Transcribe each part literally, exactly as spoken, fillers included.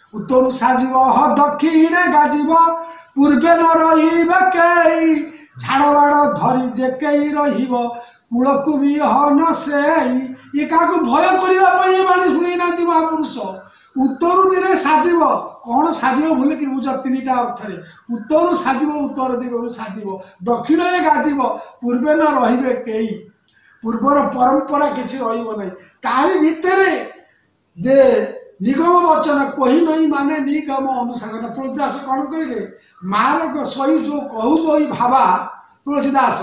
उत्तर साजिब ह दक्षिणे गाजिब पूर्वे न रहिबे केई झाड़ बाड़ धरी जे कई रहिब कूलकु भी हन से ये क्या भय करने बाणी शुणी ना महापुरुष उत्तर दिने साजिब कौन साजिब बोले कि बुझ तीन टा अर्थ उत्तर साजिब उत्तर दिगरु साजिब दक्षिण गाजिब पूर्वे न रहिबे केई पूर्वर परंपरा किसी रही तारी भितर जे निगम वचन कही नहीं माने निगम अनुसार तुलसीदास कौन कहले मारक सही जो कहू जो भावा तुलसीदास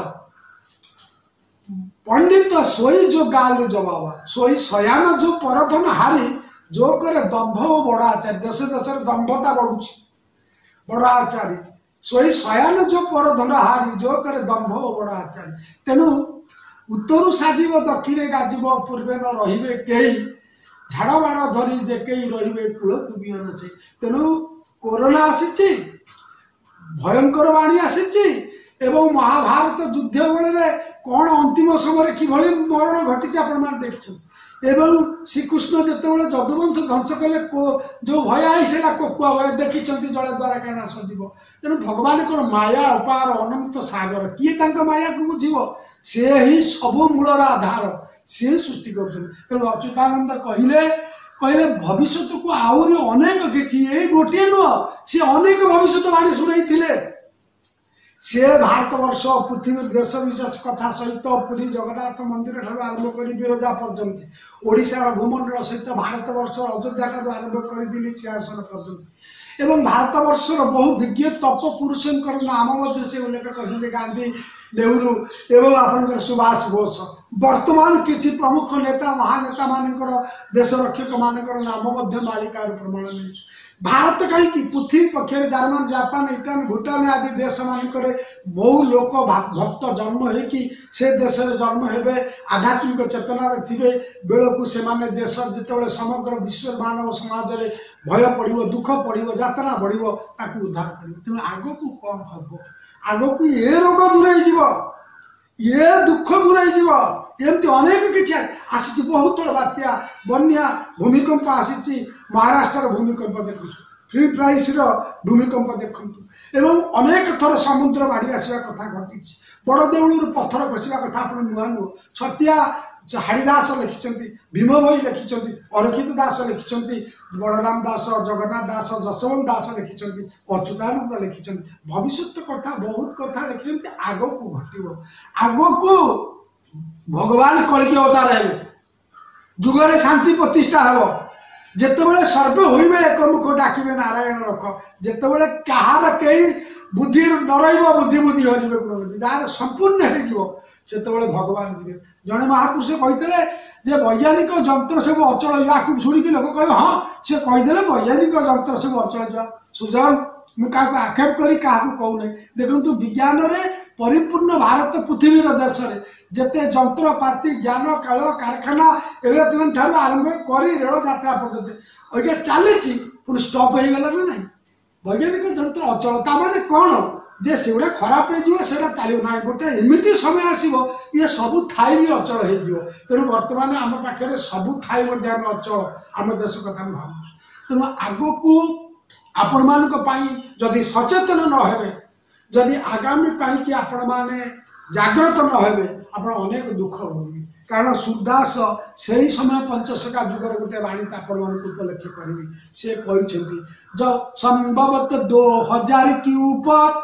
पंडित सोई जो गालु जबावा सोई शयान जो परधन हारी जो करे दंभ बड़ आचार्य देश देश दंभता बढ़ुची बड़ आचार्य सोई शयान जो परधन हारी जो करे दंभ बड़ आचार्य तेणु उत्तर साजिब दक्षिणे गाजिब पूर्वे न रहिबे केई झाड़ बाड़ धरी जे कई रहिबे कूलकु बिहन छे तेणु कोरोना आसी भयंकर बाणी आसी एवं महाभारत युद्ध बेले कौन अंतिम समय कि मरण घटी आपण मैंने देखते एवं श्रीकृष्ण जिते जदुवंश ध्वंस कले जो भय आई से कोकुआ भय देखी जल द्वारा क्या नाश जीव तेणु भगवान को माया उपार अनंत सागर किए माया को बुझ से ही सबू मूलर आधार सी सृष्टि कर अच्युतानंद कहले कहले भविष्य को आहरी अनेक किसी यही गोटे नुह सी अनेक भविष्य बाणी शुणी से भारत वर्ष पृथ्वी देश विशेष कथा सहित पुरी जगन्नाथ मंदिर ठार आरंभ कर विरजा पर्यंत ओडिशार भूमंडल सहित भारत वर्ष अयोध्या ठार आरंभ कर दिल्ली सिंहासन पर्यंत एवं भारत वर्षर बहु विज्ञ तप पुरुषों नाम से उल्लेख कर गांधी नेहरू एवं आपंकर सुभाष बोस वर्तमान किसी प्रमुख नेता महानेता मानकर देश रक्षक मानकर नाम मालिका प्रमाण मिल भारत कहीं पृथ्वी पक्षर जर्मन जापान इटान भूटान आदि देश मानक बहु लोक भक्त जन्म हो से देश जन्म हे आध्यात्मिक चेतना थे बेलू से देश जिते समग्र विश्व मानव समाज में भय पड़ो दुख पड़ो यातना बढ़ो उद्धार कर तेणु आग को कौन हम आग को ये रोग दूरे ये दुख दूरे एमती अनेक किसी आसी बहुत थर बात्या बन्या भूमिकंप आसी महाराष्ट्र भूमिकंप देखु फ्री प्राइस भूमिकंप देखु एवं अनेक थर समुद्र बाड़ी आसवा कथा घटी बड़ देउलू पत्थर खसवा कथा आप नुआ नुह छतिया हाड़ीदास लिखिं भीम भई लिखिं अरक्षित दास लिखिं बलराम दास जगन्नाथ दास जशवंत दास लिखिं अच्युतानंद लिखिं भविष्य कथा बहुत कथा लिखिं आग को घट आग को भगवान कलिकी अवतार है जुगरे शांति प्रतिष्ठा हो जितेबले सर्वे होइबे एक मुख डाकिबे नारायण रख जितेबले कहार कई बुद्धि न रहिबो बुद्धि बुद्धि हरिबे गुण जार संपूर्ण हो सेतेबले भगवान जीवे जड़े महापुरुष कहते जे वैज्ञानिक जंत्र सब अचल या शुणिकी लोक कह हाँ सी कहीदे वैज्ञानिक जंत्र सब अचल जा सुजन मुझे आक्षेप करी क्या कहूना देखु विज्ञान रे परिपूर्ण भारत पृथ्वी देश में जिते जंत्रपाति ज्ञान काल कारखाना एरोप्लेन ठार आरंभ कर रेल यात्रा पर्यंत अगर चली पुणी स्टप हो गला ना ना वैज्ञानिक जंत्र अचल ताने कौन जे से खराब हो चलो ना गोटे एमती समय आसो ये सबू थाई भी अचल हो तेणु बर्तमान आम पाखे सबू थाई आम अचल आम देश कथा भावुँ तेणु आग को आपण मान जदि सचेतन न हे जदि आगामी कि आपण मैंने जागृत न हे आप अनेक दुख भोगे कारण सूरदास से ही समय पंचशका जुगर गोटे बाणी आपण मान उपलक्ष्य करेंगे से कहते जब संभवत दो हजार की ऊपर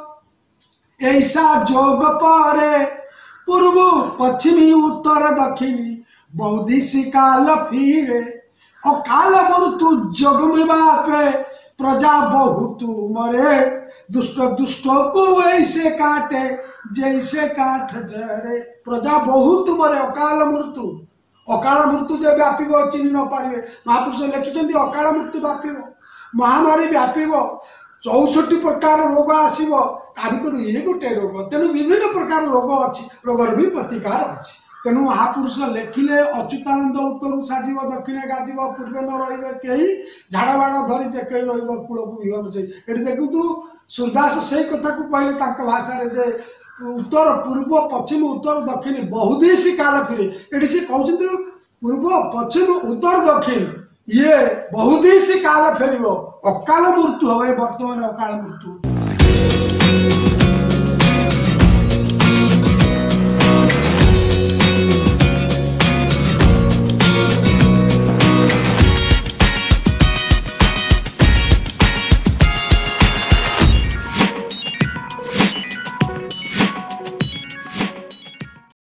ऐसा जोग पारे पूर्व पश्चिमी उत्तर दक्षिणी बौद्धिसी काल फिरे और काल मृत्यु जग में बापे प्रजा बहुत मरे दुष्ट दुष्ट को ऐसे काटे जैसे काठ जरे प्रजा बहुत मरे अकाल मृत्यु अकाल मृत्यु जो व्यापी चिन्ह न पारे महापुरुष लिखिं अकाल मृत्यु व्यापी महामारी व्यापी चौसठी प्रकार रोग आसो ता भर ये गोटे रोग तेणु विभिन्न प्रकार रोग अच्छी रोगर भी प्रतिकार अच्छी तेणु महापुरुष लेखिले अच्युतानंद उत्तर साजिब दक्षिणे गाजिब पूर्वे न रही कई झाड़ बाड़ धरी जे कई कूल को विहन से ये देखु सूरदास से कथा को कहले भाषा जे उत्तर पूर्व पश्चिम उत्तर दक्षिण बहुदेशी काल फिरे ये से कहते पूर्व पश्चिम उत्तर दक्षिण ये बहुदिशी काल फेर अकाल मृत्यु हम बर्तमान अकाल मृत्यु।